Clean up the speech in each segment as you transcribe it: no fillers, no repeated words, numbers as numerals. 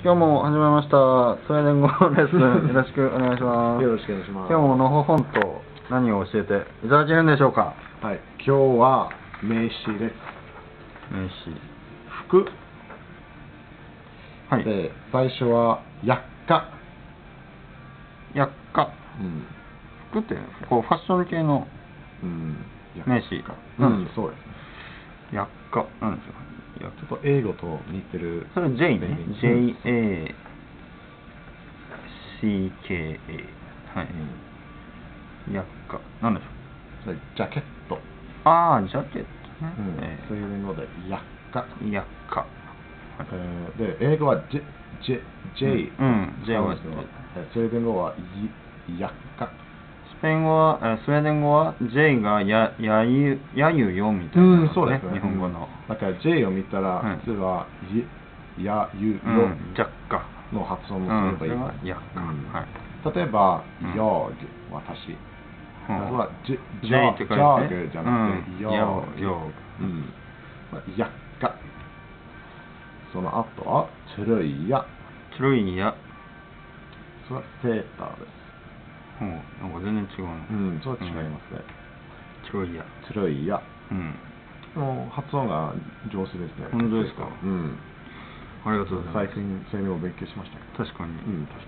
今日も始めました。スウェーデン語レッスンよろしくお願いします。 よろしくお願いします。 今日ものほほんと何を教えていただけるんでしょうか。 はい、今日は名詞です。 名詞。 服。 はい。 で、最初は薬価。 薬価。服ってこうファッション系の名詞。 そうですね。 薬価なんですよ。 ちょっと英語と似てる。 それ J ね。JACKA。はい。薬価。なんでしょう。 それジャケット。 ああ、ジャケットね。 そういうので薬価。 薬価。 で、英語は J。 J はスウェーデン語は薬価。 スウェーデン語は J がやゆよみたいな、 そうですね。 日本語の。 だから J を見たら、普通はやゆよの発音をすればいい。例えば、ヨーグ、私。は J って書いて、ジャーグじゃなくて、ヨーグ。薬価。その後は、トゥルイヤ。 トゥルイヤ。 それはセーターです。 なんか全然違うの。そう違いますね。 トゥルイヤ。 トゥルイヤ。発音が上手ですね。 本当ですか。ありがとうございます。 最近そういうのを勉強しました。 確かに。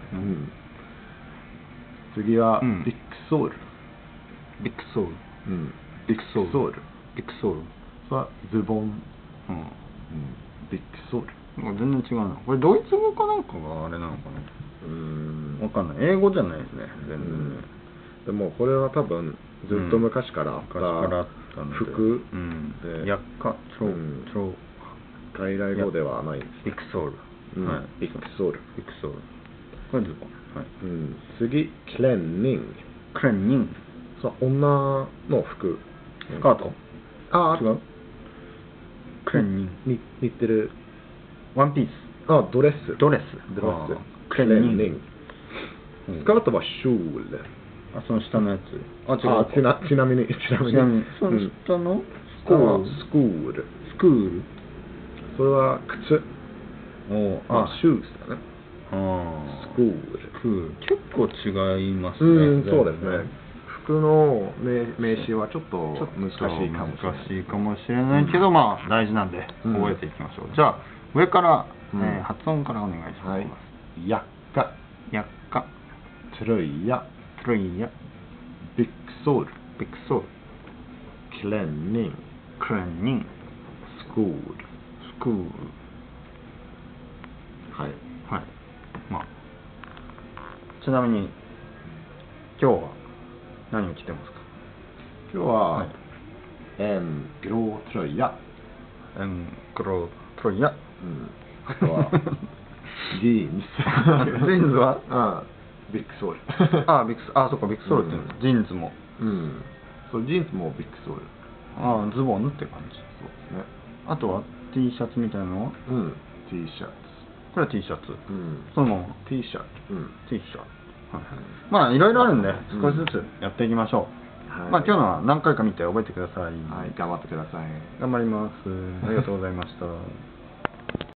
次はビックソール。 ビックソール。 ビックソール。 ビックソール。 それはズボン。ビックソール。 全然違うな。これドイツ語かなんかがあれなのかな。わかんない。英語じゃないですね。全然ね。 でもこれは多分ずっと昔からあった服で薬価、 外来語ではない。 ビックソール。 ビックソール。 ビックソール。これズボン。 次、クレンニング。 クレンニング。 そう、女の服。 スカート？違う？クレンニング。 似てる。 ワンピース。 ドレス。 ドレス。 クレンニング。スカートはシュール。 その下のやつ。 ちなみに。 その下のスクール。それは靴。シューズだね。スクール。 結構違いますね。 そうですね。服の名詞はちょっと難しいかもしれないけど、まあ大事なんで覚えていきましょう。じゃあ上から発音からお願いします。 薬価。 薬価。 トゥルイヤ。 トゥルイヤ。 ビックソール。 ビックソール。 クレンニング。 クレンニング。 スクール。 スクール。 はい。 まあちなみに今日は何を着てますか？ 今日はen grå tröja。 en grå tröja。 あとはジーンズ。 ジーンズは？ ビックソール。 そっか、ビックソールってジーンズも。 そう、ジーンズもビックソール。 ズボンって感じ。 そうですね。 あとは T シャツみたいなのは ？T シャツ。 これは T シャツ。その T シャツ。 T シャツ。まあいろいろあるんで少しずつやっていきましょう。まあ今日のは何回か見て覚えてください。 頑張ってください。 頑張ります。ありがとうございました。